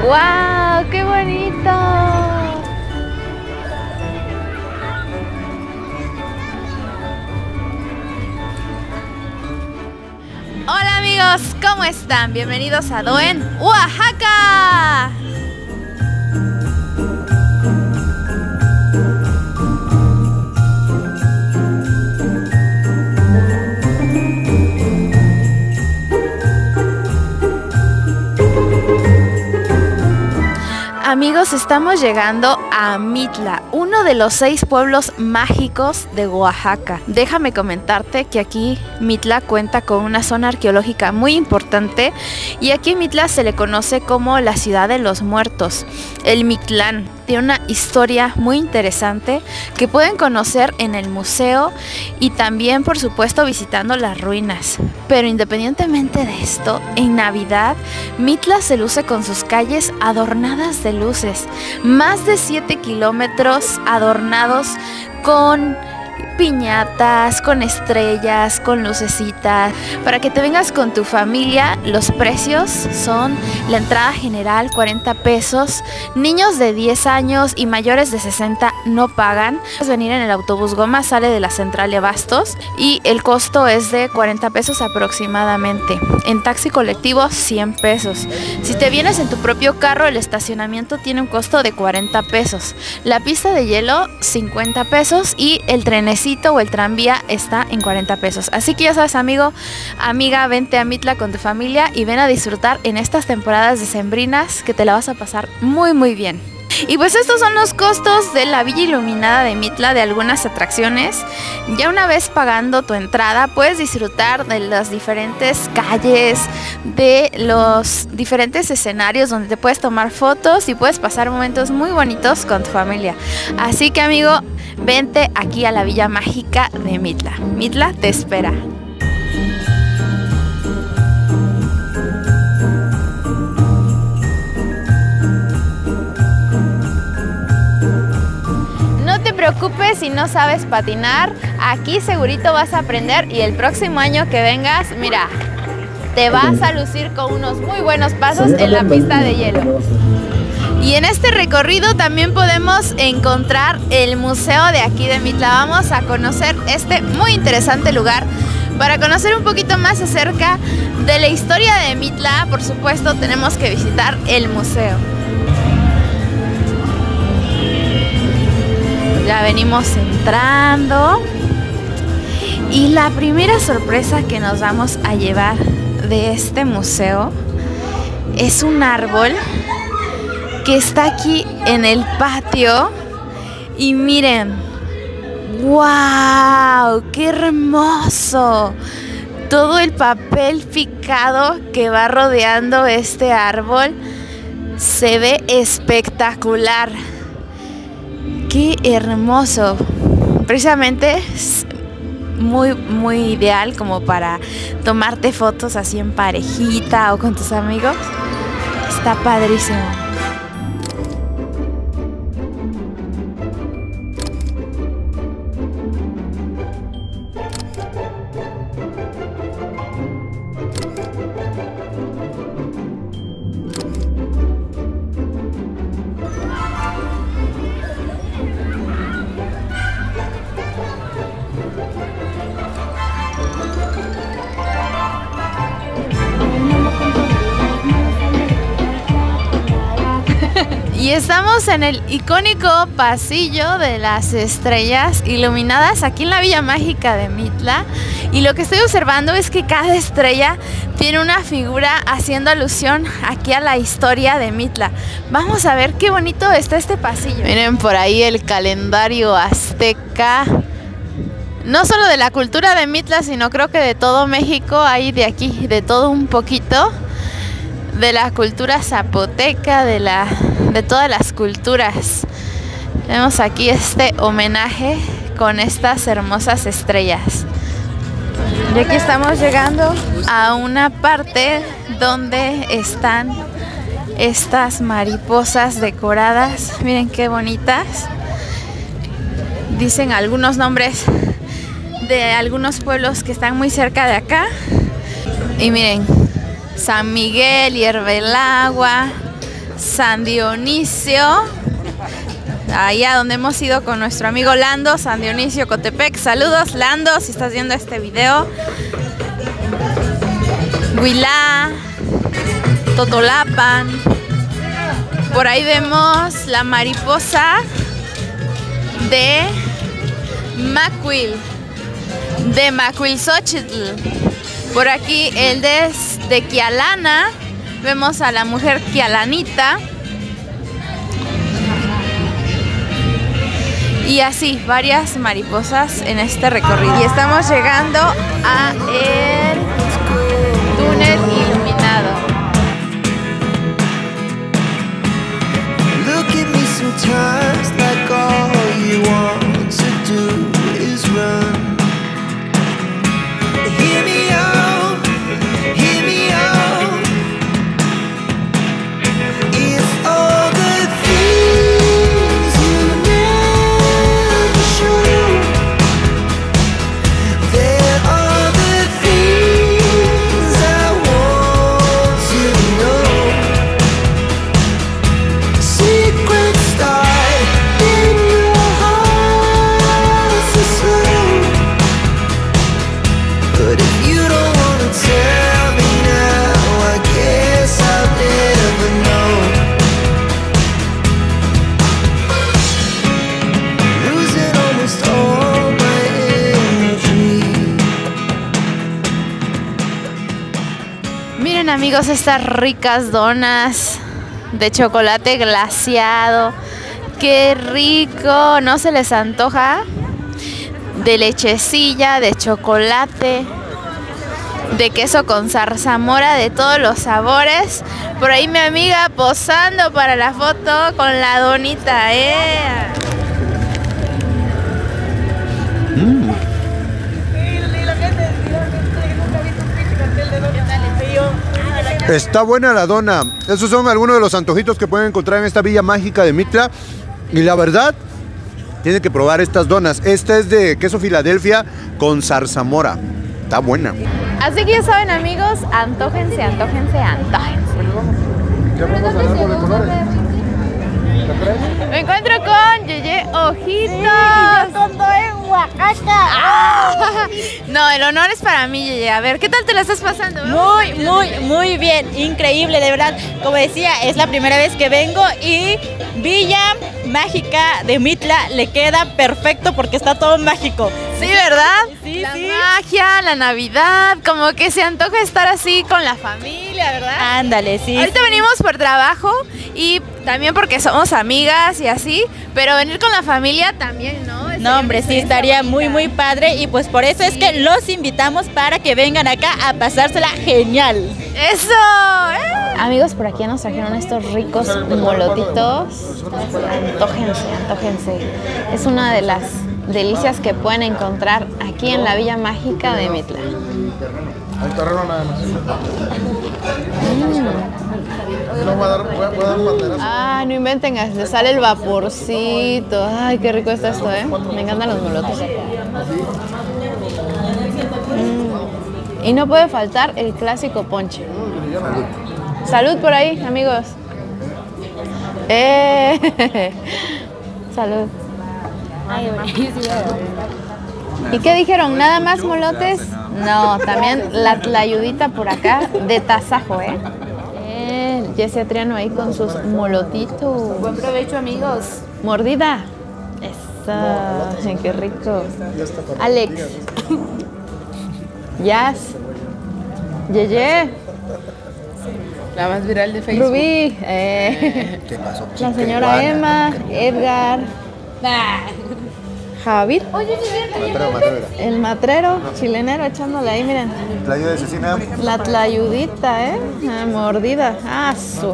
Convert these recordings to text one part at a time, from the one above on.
¡Wow! ¡Qué bonito! Hola amigos, ¿cómo están? Bienvenidos a Doen, Oaxaca. Amigos, estamos llegando a Mitla, uno de los 6 pueblos mágicos de Oaxaca. Déjame comentarte que aquí Mitla cuenta con una zona arqueológica muy importante y aquí Mitla se le conoce como la ciudad de los muertos, el Mictlán. Tiene una historia muy interesante que pueden conocer en el museo y también, por supuesto, visitando las ruinas. Pero independientemente de esto, en Navidad, Mitla se luce con sus calles adornadas de luces. Más de 7 kilómetros adornados con piñatas, con estrellas, con lucecitas. Para que te vengas con tu familia, los precios son: la entrada general 40 pesos, niños de 10 años y mayores de 60 no pagan. Puedes venir en el autobús Goma, sale de la central de Abastos y el costo es de 40 pesos aproximadamente. En taxi colectivo 100 pesos. Si te vienes en tu propio carro, el estacionamiento tiene un costo de 40 pesos. La pista de hielo 50 pesos y el trenecito o el tranvía está en 40 pesos. Así que ya sabes, amigo, amiga, vente a Mitla con tu familia y ven a disfrutar en estas temporadas decembrinas que te la vas a pasar muy muy bien. Y pues estos son los costos de la Villa Iluminada de Mitla, de algunas atracciones. Ya una vez pagando tu entrada, puedes disfrutar de las diferentes calles, de los diferentes escenarios donde te puedes tomar fotos y puedes pasar momentos muy bonitos con tu familia. Así que, amigo, vente aquí a la Villa Mágica de Mitla. Mitla te espera. No te preocupes si no sabes patinar, aquí segurito vas a aprender y el próximo año que vengas, mira, te vas a lucir con unos muy buenos pasos en la pista de hielo. Y en este recorrido también podemos encontrar el museo de aquí de Mitla. Vamos a conocer este muy interesante lugar. Para conocer un poquito más acerca de la historia de Mitla, por supuesto, tenemos que visitar el museo. Ya venimos entrando y la primera sorpresa que nos vamos a llevar de este museo es un árbol que está aquí en el patio y miren, ¡wow! ¡Qué hermoso! Todo el papel picado que va rodeando este árbol se ve espectacular. ¡Qué hermoso! Precisamente es muy ideal como para tomarte fotos así en parejita o con tus amigos. Está padrísimo. Y estamos en el icónico pasillo de las estrellas iluminadas aquí en la Villa Mágica de Mitla. Y lo que estoy observando es que cada estrella tiene una figura haciendo alusión aquí a la historia de Mitla. Vamos a ver qué bonito está este pasillo. Miren por ahí el calendario azteca. No solo de la cultura de Mitla, sino creo que de todo México, hay de aquí, de todo un poquito. De la cultura zapoteca, de todas las culturas. Tenemos aquí este homenaje con estas hermosas estrellas. Y aquí estamos llegando a una parte donde están estas mariposas decoradas. Miren qué bonitas. Dicen algunos nombres de algunos pueblos que están muy cerca de acá. Y miren, San Miguel hierve el agua, San Dionisio, allá donde hemos ido con nuestro amigo Lando, San Dionisio, Cotepec. Saludos, Lando, si estás viendo este video. Huilá, Totolapan. Por ahí vemos la mariposa de Macuil, de Macuilxochitl. Por aquí el de Quialana. Vemos a la mujer quialanita. Y así, varias mariposas en este recorrido. Y estamos llegando a el túnel iluminado. Look at me sometimes like all you want to do is run. Hear me out, hear me out. If all the things you never show, there are the things I want to know. Secrets start in your heart so slow. But if you don't wanna tell me now, I guess I'll never know. Losing almost all my energy. Miren amigos, estas ricas donas de chocolate glaseado. ¡Qué rico! ¿No se les antoja? De lechecilla, de chocolate, de queso con zarzamora, de todos los sabores. Por ahí mi amiga posando para la foto con la donita, Está buena la dona. Esos son algunos de los antojitos que pueden encontrar en esta villa mágica de Mitla. Y la verdad, tienen que probar estas donas. Esta es de queso Filadelfia con zarzamora. Está buena. Así que ya saben amigos, antójense, antójense, antójense. ¿Ya vamos al árbol de colores? Me encuentro con Yeye Ojitos. en Oaxaca. ¡Ah! No, el honor es para mí, Yeye. A ver, ¿qué tal te la estás pasando? Muy bien, increíble, de verdad. Como decía, es la primera vez que vengo y Villa Mágica de Mitla le queda perfecto porque está todo mágico. Sí, ¿verdad? Sí, la sí. magia, la Navidad, como que se antoja estar así con la familia, ¿verdad? Ándale, sí. Ahorita venimos por trabajo y también porque somos amigas y así, pero venir con la familia también, ¿no? No, hombre, sí, estaría muy padre y pues por eso es que los invitamos para que vengan acá a pasársela genial. ¡Eso! Amigos, por aquí nos trajeron estos ricos molotitos. Antójense, antójense. Es una de las delicias que pueden encontrar aquí en la Villa Mágica de Mitla. Al terreno nada más. No voy a dar banderas. Ah, no inventen, le sale el vaporcito. Ay, qué rico está esto, ¿eh? Me encantan los molotes. Y no puede faltar el clásico ponche. Salud por ahí, amigos. Salud. ¿Y qué dijeron? ¿Nada más molotes? No, también la tlayudita por acá de tasajo, ¿eh? Jesse Triano ahí con sus molotitos. Buen provecho, amigos. Mordida. Eso, qué rico. Alex. Jazz. Yeye. La más viral de Facebook. Rubí. ¿Qué pasó? La señora Emma. Edgar. Javier. El matrero chilenero echándole ahí, miren. Playa de Cecina. La tlayudita, mordida. Ah, su.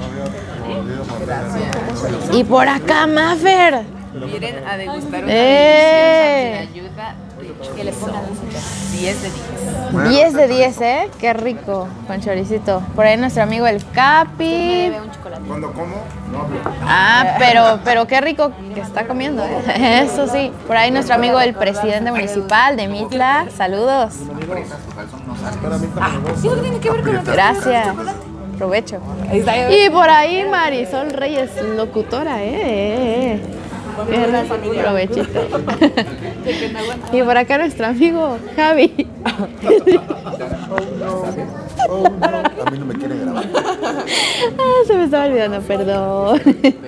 Y por acá, Maffer. Miren a degustar una deliciosa ayuda que le pongan 10 de 10. 10 de 10, ¿eh? Qué rico, con choricito. Por ahí nuestro amigo el Capi. Cuando como, no hablo. Ah, pero qué rico que está comiendo, ¿eh? Eso sí. Por ahí nuestro amigo el presidente municipal de Mitla. Saludos. Sí, tiene que ver con lo que Gracias. Provecho. Ahí está. Y por ahí Marisol Reyes, locutora, Provechito. Y por acá nuestro amigo Javi. A mí no me quieren grabar. Se me estaba olvidando, perdón.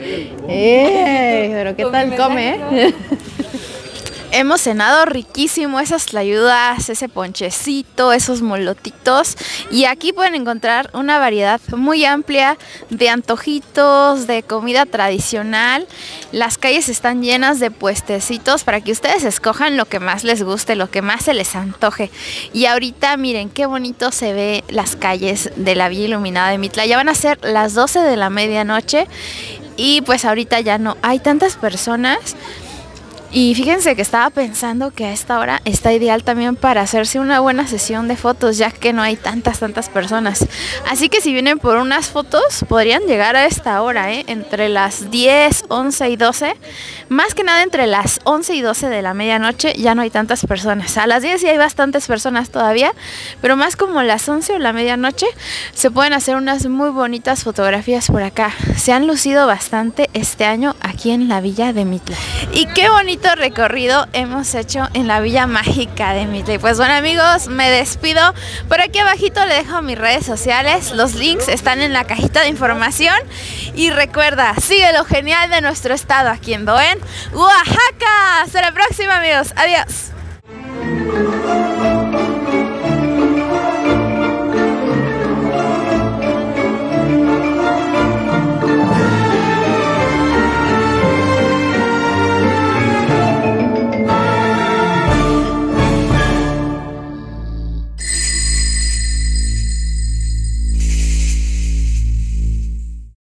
Pero ¿qué tal come? Hemos cenado riquísimo, esas tlayudas, ese ponchecito, esos molotitos. Y aquí pueden encontrar una variedad muy amplia de antojitos, de comida tradicional. Las calles están llenas de puestecitos para que ustedes escojan lo que más les guste, lo que más se les antoje. Y ahorita miren qué bonito se ve las calles de la Villa Iluminada de Mitla. Ya van a ser las 12 de la medianoche y pues ahorita ya no hay tantas personas. Y fíjense que estaba pensando que a esta hora está ideal también para hacerse una buena sesión de fotos, ya que no hay tantas personas. Así que si vienen por unas fotos, podrían llegar a esta hora, entre las 10, 11 y 12. Más que nada entre las 11 y 12 de la medianoche ya no hay tantas personas. A las 10 sí hay bastantes personas todavía, pero más como las 11 o la medianoche se pueden hacer unas muy bonitas fotografías por acá. Se han lucido bastante este año aquí en la Villa de Mitla. Y qué bonito recorrido hemos hecho en la Villa Mágica de Mitla. Y pues bueno amigos, me despido. Por aquí abajito le dejo mis redes sociales, los links están en la cajita de información. Y recuerda, sigue lo genial de nuestro estado aquí en Doén, Oaxaca. Hasta la próxima amigos, adiós.